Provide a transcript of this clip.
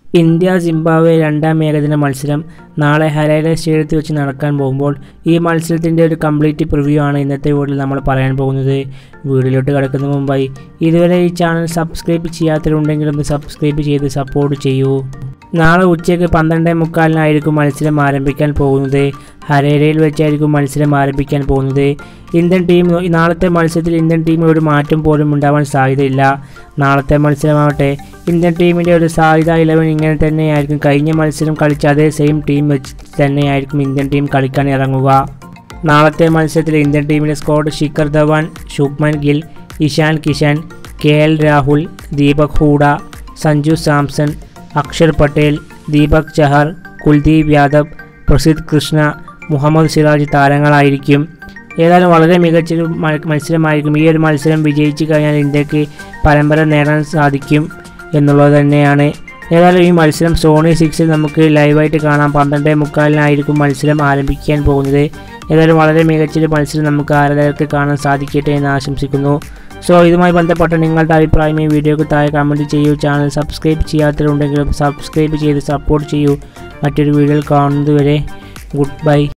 India Zimbabwe രണ്ടാം ഏകദിന മത്സരം നാളെ ഹരേരെ സ്റ്റേഡിയത്തിൽ വെച്ച് നടക്കാൻ പോകുമ്പോൾ ഈ മത്സരത്തിൻ്റെ ഒരു കംപ്ലീറ്റ് പ്രിവ്യൂ ആണ് ഇന്നത്തെ വീഡിയോയിൽ നമ്മൾ പറയാൻ പോകുന്നത്. വീഡിയോയിലോട്ട് കിടക്കുന്നതിന് മുമ്പായി ഇതുവരെ ഈ ചാനൽ സബ്സ്ക്രൈബ് ചെയ്യാത്തവരുണ്ടെങ്കിൽ ഒന്ന് സബ്സ്ക്രൈബ് ചെയ്ത് സപ്പോർട്ട് ചെയ്യൂ. നാളെ ഉച്ചയ്ക്ക് 12:45 മത്സരം ആരംഭിക്കാൻ പോകുന്നത്. ഹരേരയിൽ വെച്ചായിരിക്കും മത്സരം ആരംഭിക്കാൻ പോകുന്നത്. നാളത്തെ മത്സരത്തിൽ ഇന്ത്യൻ ടീമിൽ ഒരു മാറ്റം പോലും ഉണ്ടാവാൻ സാധ്യതയില്ല. നാളത്തെ മത്സരമാവട്ടെ ഇന്ത്യൻ ടീമിൻ്റെ ഒരു സാധ്യത 11 ഇങ്ങനെ തന്നെയായിരിക്കും. കഴിഞ്ഞ മത്സരം കളിച്ച അതേ സെയിം ടീം വെച്ച് തന്നെയായിരിക്കും ഇന്ത്യൻ ടീം കളിക്കാൻ ഇറങ്ങുക. നാളത്തെ മത്സരത്തിൽ ഇന്ത്യൻ ടീമിൻ്റെ സ്ക്വാഡ് ശിഖർ ധവാൻ, ശുഭ്മൻ ഗിൽ, ഇഷാൻ കിഷൻ, KL രാഹുൽ, ദീപക് ഹൂഡ, സഞ്ജു സാംസൺ, അക്ഷർ പട്ടേൽ, ദീപക് ചഹർ, കുൽദീപ് യാദവ്, പ്രസിദ്ധ് കൃഷ്ണ, മുഹമ്മദ് സിറാജ് താരങ്ങളായിരിക്കും. ഏതായാലും വളരെ മികച്ചൊരു മത്സരമായിരിക്കും. ഈ ഒരു മത്സരം വിജയിച്ചു കഴിഞ്ഞാൽ ഇന്ത്യക്ക് പരമ്പര നേടാൻ സാധിക്കും എന്നുള്ളത് തന്നെയാണ്. ഏതായാലും ഈ മത്സരം സോണി 6 നമുക്ക് ലൈവായിട്ട് കാണാം. 12:45 മത്സരം ആരംഭിക്കാൻ പോകുന്നത്. ഏതായാലും വളരെ മികച്ചൊരു മത്സരം നമുക്ക് ആരാധകർക്ക് കാണാൻ സാധിക്കട്ടെ എന്ന് ആശംസിക്കുന്നു. സോ ഇതുമായി ബന്ധപ്പെട്ട നിങ്ങളുടെ അഭിപ്രായം ഈ വീഡിയോക്ക് താഴെ കമൻറ്റ് ചെയ്യൂ. ചാനൽ സബ്സ്ക്രൈബ് ചെയ്യാത്തവരുണ്ടെങ്കിലും സബ്സ്ക്രൈബ് ചെയ്ത് സപ്പോർട്ട് ചെയ്യൂ. മറ്റൊരു വീഡിയോയിൽ കാണുന്നതുവരെ ഗുഡ് ബൈ.